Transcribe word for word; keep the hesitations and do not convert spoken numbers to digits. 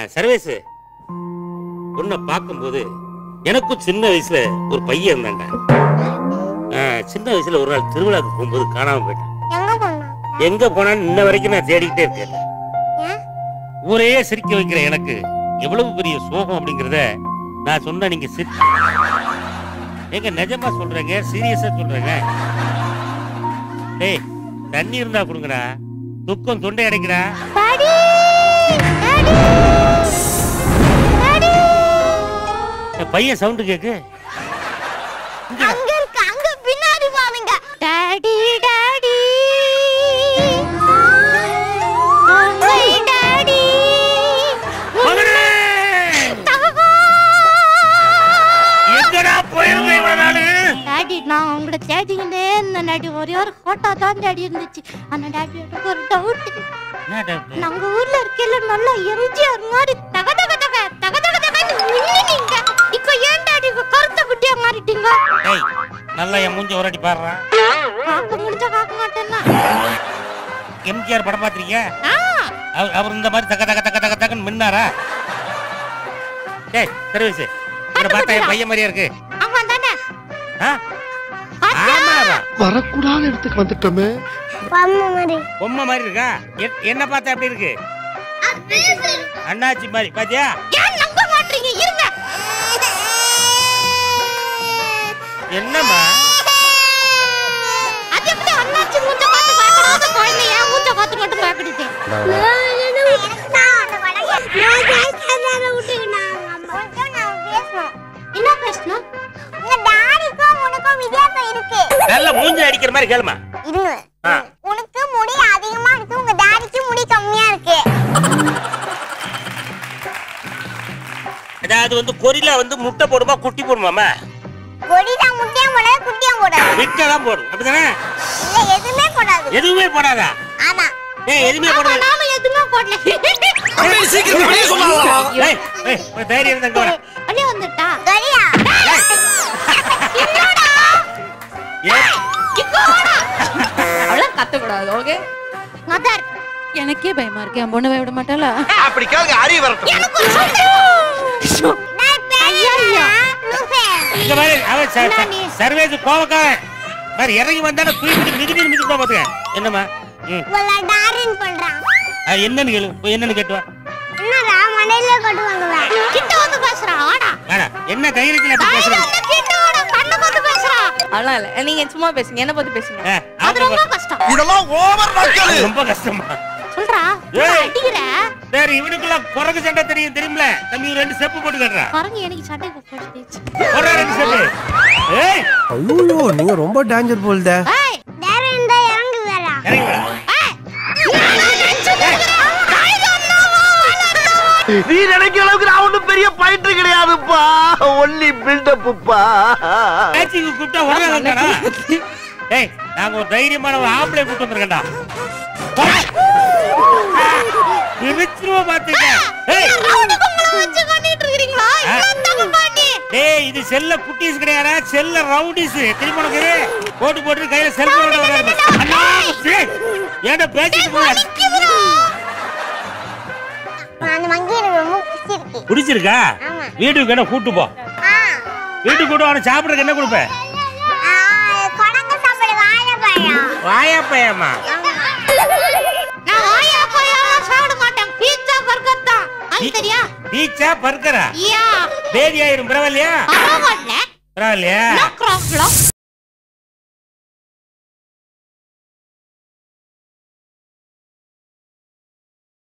Services உன்னை பார்க்கும்போது எனக்கும் சின்ன வயசுல ஒரு பையன் இருந்தாங்க. சின்ன வயசுல ஒரு நாள் திருவிழாக்கு போகும்போது காணாம போயிட்டான். எங்க போனான்னு இன்ன வரைக்கும் நான் தேடிக்கிட்டே இருக்கேன். ஊரே சிரிக்க வைக்கிற எனக்கு எவ்வளவு பெரிய சோகம் அப்படிங்கறத நான் சொன்ன நீங்க சிரிச்சு எங்க நிஜமா சொல்றேங்க, சீரியஸா சொல்றேங்க. டேய் தண்ணி இருந்தா கொடுங்கடா, துக்கம் தொண்டை அடைக்கிறா. பையன் சவுண்ட் கேக்கு. அங்க இருக்கு, அங்க பின்னாடி வாங்க. டாடி டாடி ஓய் டாடி மகனே எங்கடா போயிருந்த இவ்வளவு நாளு? டாடி நான் உங்களை தேடிக்கிட்டே இருந்த டாடி. ஒரே ஒரு போட்டோ தான் டாடி இருந்துச்சு. ஆனா டாடி எனக்கு ஒரு டவுட். என்ன டவுட்? நாங்க ஊர்ல இருக்கல நல்லா எம்ஜிஆர் மாதிரி தக தக தக தக தக தகன்னு மின்னிட்டீங்க. இப்போ ஏன் டாடி கருத்த குட்டியா மாறிட்டீங்க? டேய் நல்லா என் மூஞ்சி ஒரடி பாடுறா. காக்க முடிஞ்சா காக்க மாட்டேன்னா. எம்ஜிஆர் படம் பாத்திருக்கியா? அவர் இந்த மாதிரி தக தக தக தக தகன்னு மின்னாரா? டேய் சர்வீஸ் இவனை பார்த்தா என் பையன் மாதிரியா இருக்கு. ஆமா தானே? ஆமாவா? வரக்கூடாத இடத்துக்கு வந்துட்டோமே. பொம்மை மாதிரி. பொம்மை மாதிரி இருக்கா? என்ன பார்த்தா எப்படி இருக்கு? அண்ணாச்சி மாதிரி பாத்தியா? ஏன் நம்ப மாட்டீங்க? இருங்க. என்னம்மா? அது எப்படி அண்ணாச்சி மூஞ்ச பார்த்து பார்க்கறாத குழந்தை ஏன் மூஞ்ச பார்த்து மட்டும் பார்க்குது? என்ன பேசணும்? உங்க டாடிக்கும் உனக்கும் வித்தியாசம் இருக்கு. நல்ல மூஞ்சி அடிக்கிற மாதிரி கேளுமா. இருங்க. உனக்கு முடி அதிகமா இருக்கு, உங்க டாடிக்கு முடி கம்மியா இருக்கு. அதாவது வந்து கொரிலா வந்து முட்டை போடுமா குட்டி போடுமாமா? கொரிலா முட்டையா போடாது, குட்டியா போடாது. விட்டை தான் போடும் அப்படிதானே? இல்ல எதுவுமே போடாது. எதுவுமே போடாதா? ஆமா. ஏய் எதுவுமே போடாத. நாம எதுவுமே போடல. அப்படியே சீக்கிரம் வெளிய சொல்லாதடா. ஏய் ஏய் ஒரு தைரியம் இருந்தா இங்க வா. வெளிய வந்துட்டா. கொரிலா. என்னடா? ஏய் இங்கோடா. அவள கத்த கூடாது. Okay mother. எனக்கே பயமா இருக்கு. என் பொண்ணு விட மாட்டாளா? அப்படி கேளுங்க, அறிவு வரட்டும். எனக்கு ஒரு சந்தேகம். நான் பேய்யா? லூசே. இங்க பாரு அவன் சர்வேஸ் கோவக்காரன். பாரு இறங்கி வந்தானே தூக்கி மிதிடி மிதிப்பா பாத்துக்க. என்னம்மா? ம். வல டாரின் பண்றான். அது என்னன்னு கேளு. போய் என்னன்னு கேட்டுவா. என்னடா மண்டையில கட்டுவாங்கடா. கிட்ட வந்து பேசுறா ஆடா. ஆடா என்ன தைரியத்துல அப்படி பேசுற? கிட்ட வாடா கண்ண பார்த்து பேசுறா. அதெல்லாம் இல்ல. நீங்க சும்மா பேசுங்க. என்ன பத்தி பேசுங்க. அது ரொம்ப கஷ்டம். இதெல்லாம் ஓவர் மக்கள். ரொம்ப கஷ்டமா. சொல்றா. ஏய். அடிக்குற. சரி இவனுக்குள்ள குரங்கு சண்டை தெரியும் தெரியும்ல? தம்பி ரெண்டு ஸ்டெப் போட்டு காட்டுறா. குரங்கு எனக்கு சண்டை போட்டுச்சு. ஒரு ரெண்டு ஸ்டெப். ஏய் ஐயோ நீங்க ரொம்ப டேஞ்சர் போல்தே. ஏய் நேரா இந்த இறங்கு வேற. இறங்கி வா. ஏய் நீ நினைக்கிற அளவுக்கு நான் ஒண்ணும் பெரிய பயிற்று கிடையாதுப்பா. ஒன்லி பில்டப்புப்பா. மேட்சிக்கு கூப்பிட்டா உடனே வந்தாடா. ஏய் நாங்க ஒரு தைரியமான ஒரு ஆம்பளை கூப்பிட்டு வந்திருக்கேன்டா. விருச்சுவ பாத்துக்க. ஏய் அவனுக்குங்கள வச்சு கட்டிட்டு இருக்கீங்களா? என்னங்க பாட்டி? டேய் இது செல்ல குட்டீஸ் கிடையாடா, செல்ல ரவுடிஸ். தெரியுமா உனக்கு? போட்டு போட்டு கையில செல்போனோட வராரு. அண்ணா ஏன்டா பேசிட்டு போற? அந்த மங்கி எனக்கு ரொம்ப பிடிச்சிருக்கு. பிடிச்சிருக்கா? ஆமா. வீட்டுக்கு என்ன கூட்டு போ. ஆ. வீட்டுக்கு கூட்டு அவனை சாப்பிடுறதுக்கு என்ன கொடுப்ப? ஆ கொடங்க சாப்பிடு வாழைப்பழம். வாழைப்பழமா? நான் வாழைப்பழம் சாப்பிட மாட்டேன். பீட்சா பர்கர் தான். அது தெரியா? பீட்சா பர்கரா? யா. பேதி ஆயிரும் பரவாயில்லையா? பரவாயில்ல. பரவாயில்லையா? No problem.